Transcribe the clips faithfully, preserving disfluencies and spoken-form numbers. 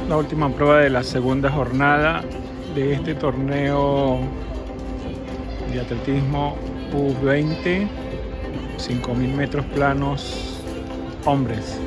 La última prueba de la segunda jornada de este torneo de atletismo U veinte, cinco mil metros planos hombres.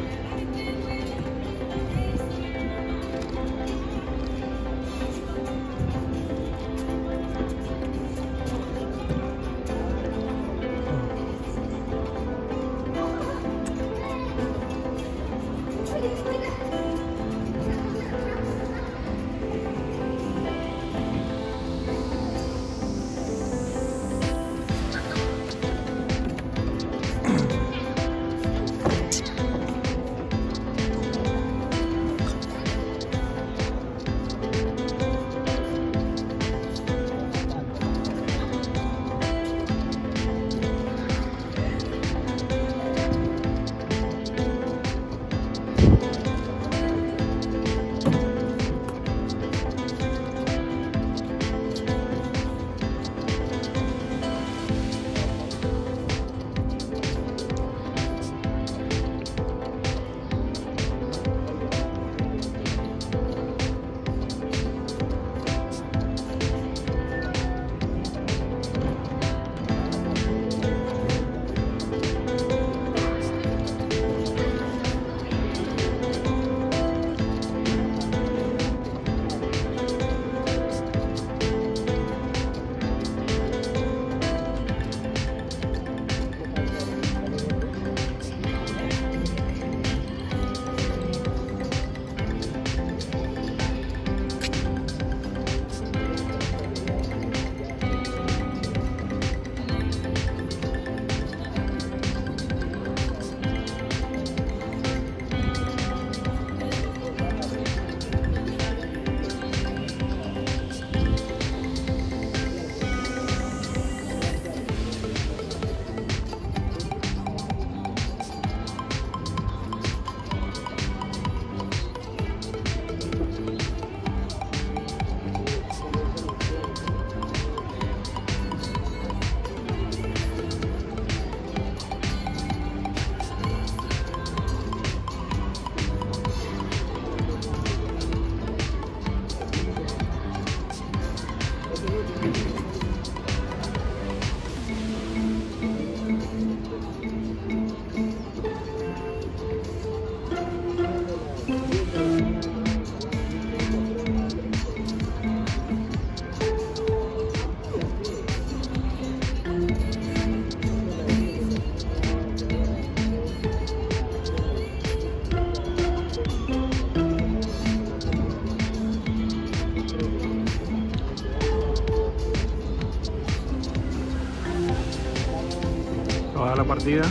Toda la partida.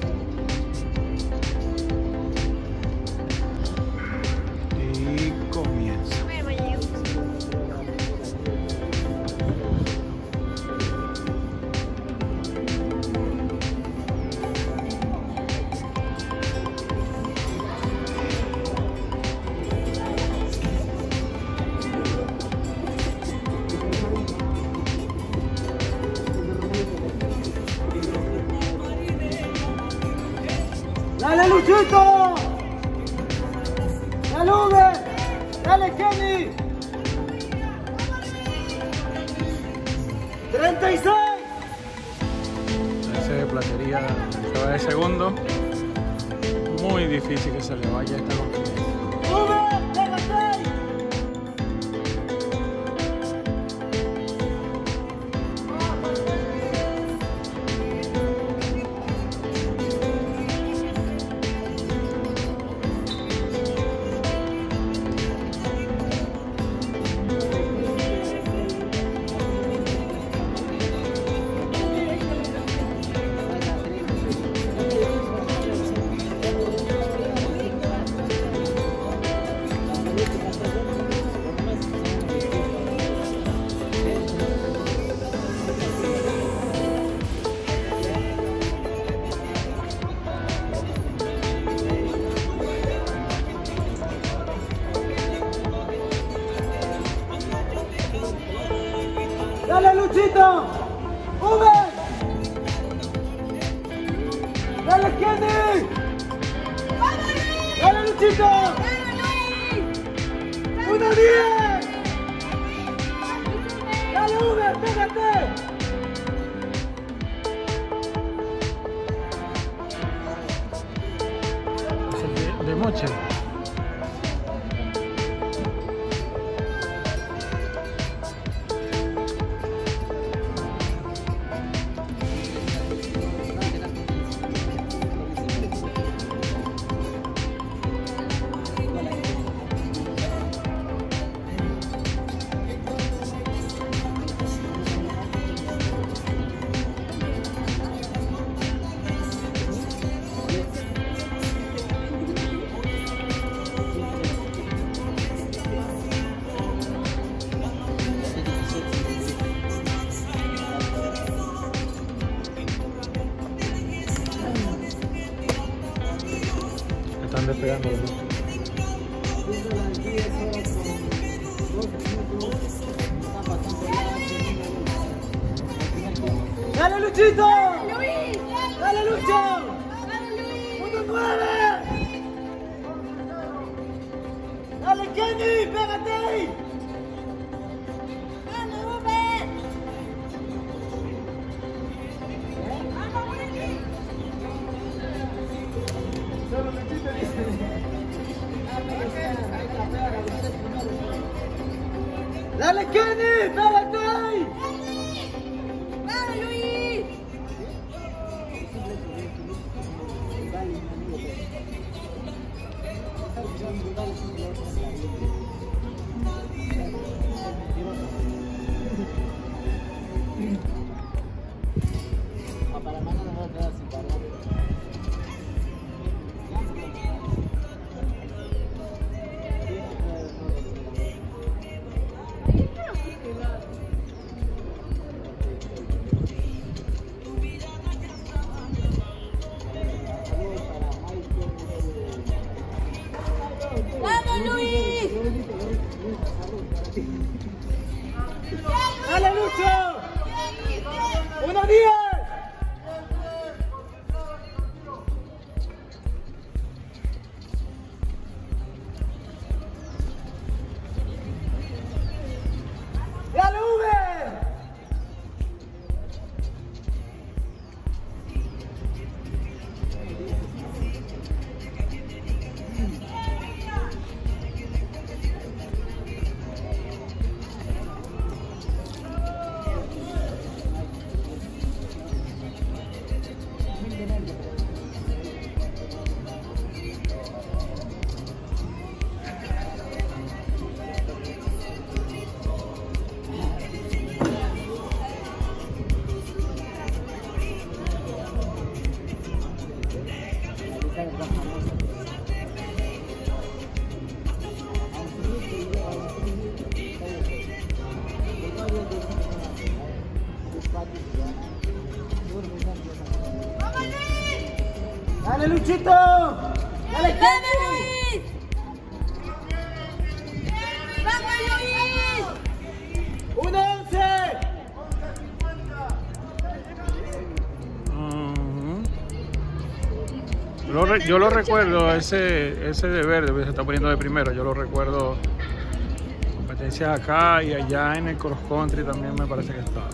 Y comienza. ¡Dale, Luchito! ¡Dale, Uber! ¡Dale, Kenny! ¡treinta y seis! Ese de platería se va de segundo. Muy difícil que se le vaya esta competencia. ¡Uber! ¡treinta y seis! ¡Dale, Luchito! ¡Uber! ¡Dale, Kenny! ¡Dale, Luchito! uno diez. Dale, Uber, pégate. Es el de, de Moche. Están despegando los dos. Dale, Luchito. ¡Dale, Luis! Dale, Lucho. ¡Dale, Luis! uno nueve. Dale, Kenny, pégate ahí. ¡Dale, Uber! ¡Vamos, Willy! Dale, Kenny, pégate ahí. ¡Dale, Luis! ¡Vamos, Luis! Dale, Lucho. uno diez. Dale, Uber. Dale, Luchito. Dale, ¡Dale, Kenny. Luis! ¡Vamos, Luis! uno once. Ujú. Yo lo, re- yo lo recuerdo, ese, ese de verde, que se está poniendo de primero, yo lo recuerdo. Competencias acá y allá en el cross country también me parece que estaba.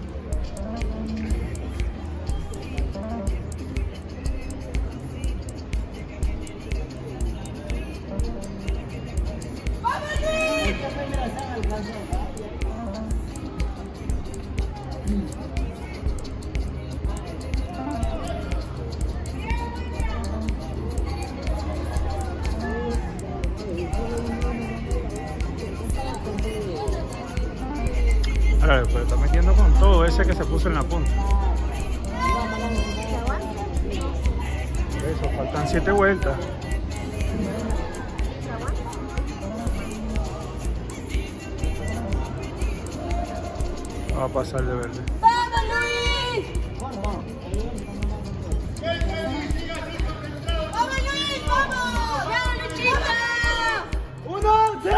Ahora, pues está metiendo con todo ese que se puso en la punta. Por eso, faltan siete vueltas. Va a pasar de verde. ¡Vamos, Luis! ¡Vamos, Luis! ¡Vamos! ¡Vamos, Luchito! uno once.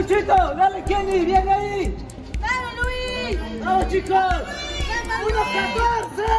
Luchito! ¡Dale, Kenny! ¡Bien ahí! ¡Dale, Luis! ¡Vamos, chicos! ¡Vamos, ¡uno Luis! catorce!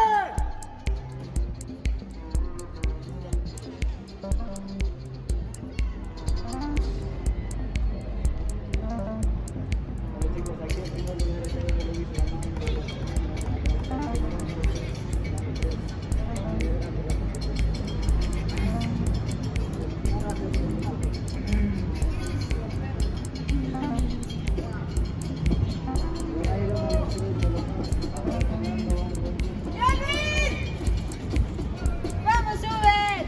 ¡Vamos, sube!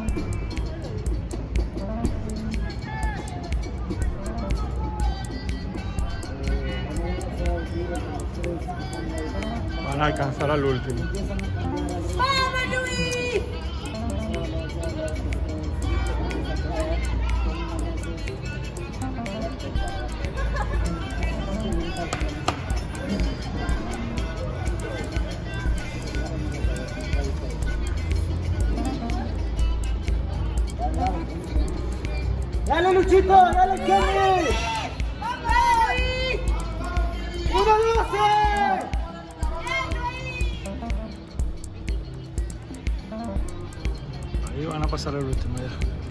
Van a alcanzar al último. ¡Vamos, Luis! ¡Dale, Luchito! ¡Dale, Kenny! ¡Vamos, Luis! ¡uno doce! Ahí van a pasar el último ya.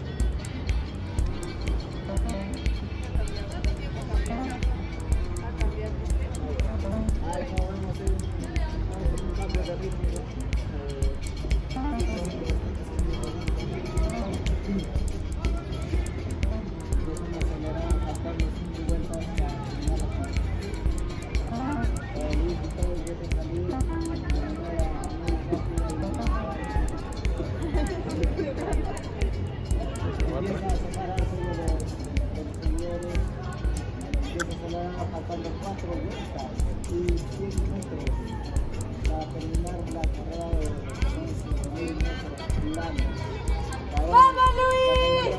¡Vamos, Luis!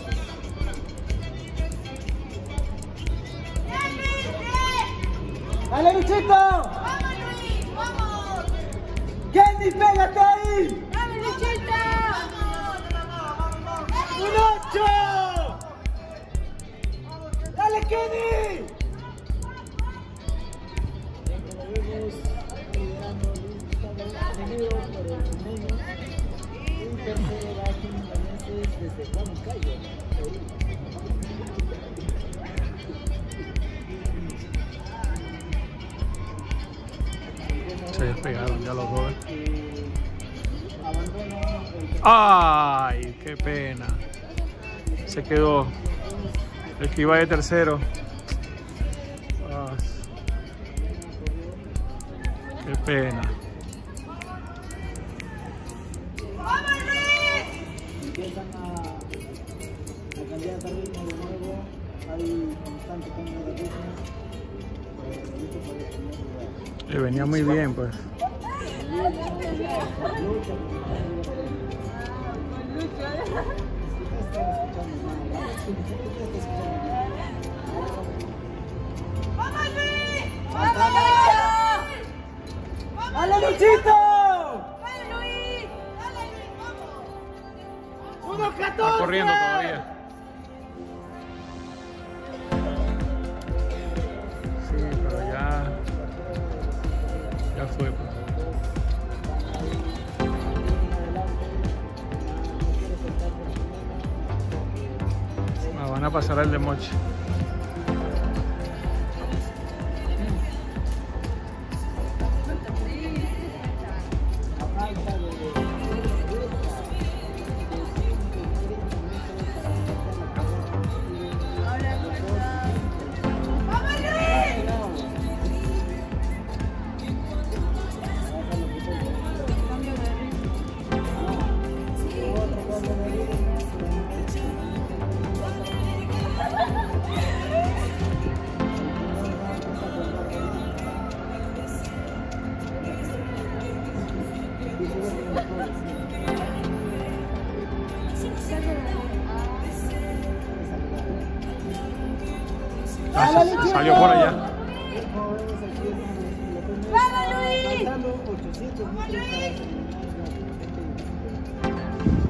¡Dale, Luchito! ¡Vamos, Luis! ¡Vamos! ¡Kenny, pégate ahí! ¡Vamos, Luchito! ¡un ocho! ¡Dale, Kenny! Se despegaron ya los dos. ¡Ay! ¡Qué pena! Se quedó el que iba de tercero. Ah, ¡qué pena! ¡Vamos, Luis! Empiezan a, a cambiar de ritmo de nuevo, hay constante cambio de ritmo. Le venía muy bien, pues. ¡Vamos, Luis! ¡Vamos, Luis! ¡Dale, Luchito! ¡Dale, Luis! ¡Dale, Luis! ¡Vamos! ¡uno Está catorce! corriendo todavía. Sí, pero ya... Ya fue, pues. Ah, van a pasar el de Mochi. ¡Vamos, Luis! Ah, se- se salió por allá. ¡Vamos, Luis!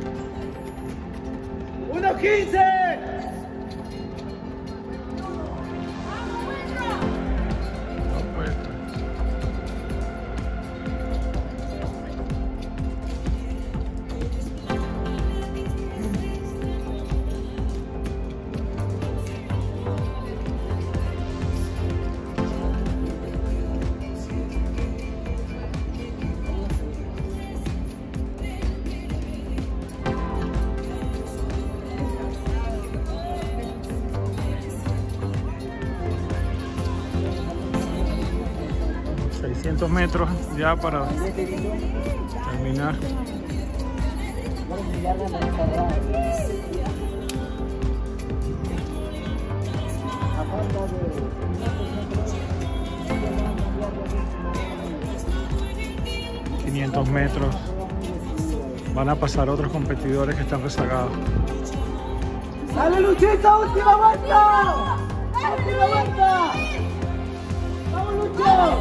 ¡uno quince! seiscientos metros ya para terminar. quinientos metros. Van a pasar otros competidores que están rezagados. ¡Dale, Luchito! ¡Última vuelta! ¡Última vuelta! ¡Vamos, Lucho!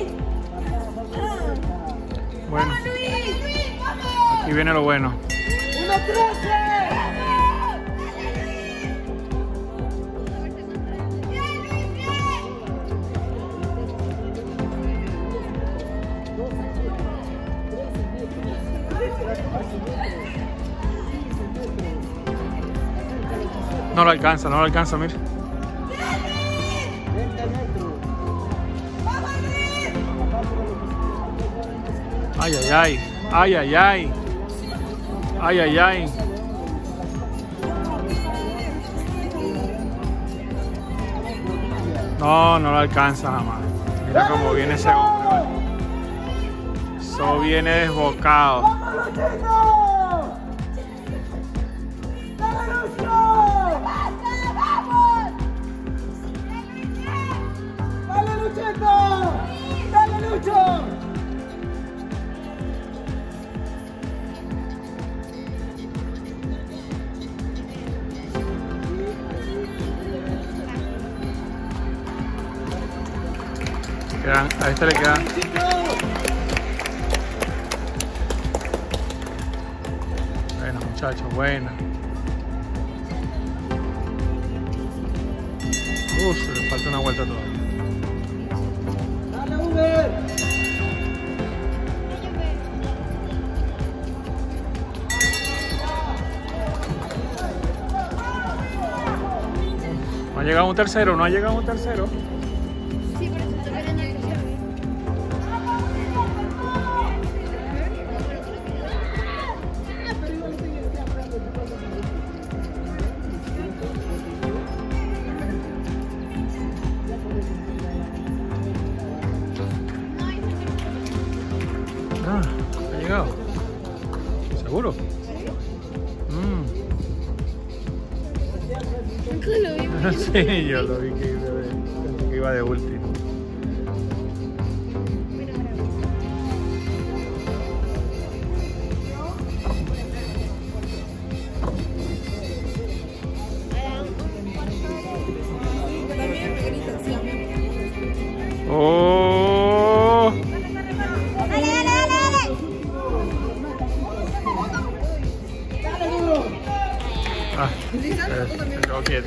Bueno, aquí viene lo bueno. ¡uno trece! No lo alcanza, no lo alcanza, mira. Ay, ay, ay. Ay, ay, ay. Ay, ay, ay. No, no lo alcanza jamás. Mira cómo viene ese hombre. Eso viene desbocado. ¡Dale, Luchito! ¡Dale, Lucho! Quedan, a este le quedan. Bueno, muchachos, buena. Uh, se le falta una vuelta todavía. ¡Dale, Uber! No ha llegado un tercero, no ha llegado un tercero. Sí, por eso te ven en Ah, ha llegado. ¿Seguro? Mm. Nunca lo vi. Sí, yo lo vi que iba de, pensé que iba de último. Oh. Dale, dale, dale, dale. Ah, se quedó quieto.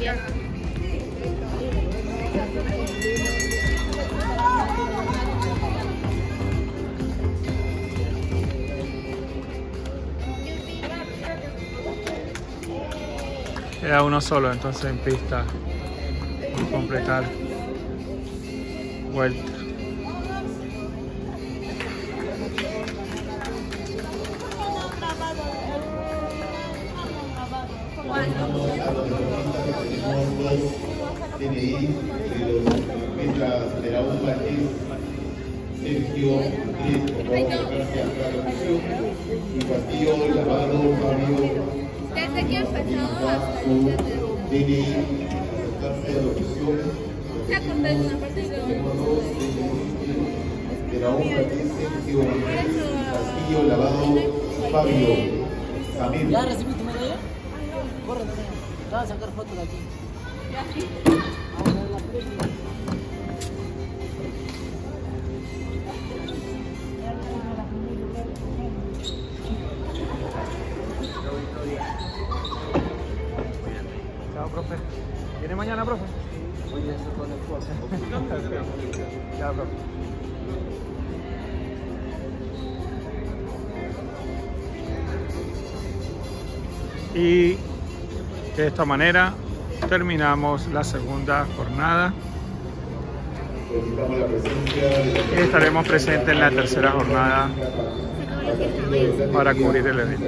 Queda uno solo entonces en pista por completar vuelta. D N I de los ciclistas de la U M A es Sergio Andrés, por favor, gracias por la conducción, y Castillo Lavado Fabio. Desde que empezó hasta su el D N I, aceptarse a la opción. se acordó de una parte de de la U M A es Sergio Andrés, Castillo Lavado Fabio. Samir. ¿Ya recibí tu medalla? Corre, te vas a sacar fotos de aquí. Chao, profe. ¿Viene mañana, profe? Oye, eso con el fuerza. Chao, profe. Y de esta manera terminamos la segunda jornada Solicitamos la presencia de y estaremos presentes en la tercera jornada para cubrir el evento.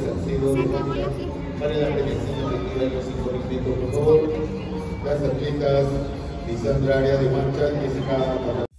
Para la prevención de los cinco por favor. Las atletas Lisandra Área de Marcha, Jessica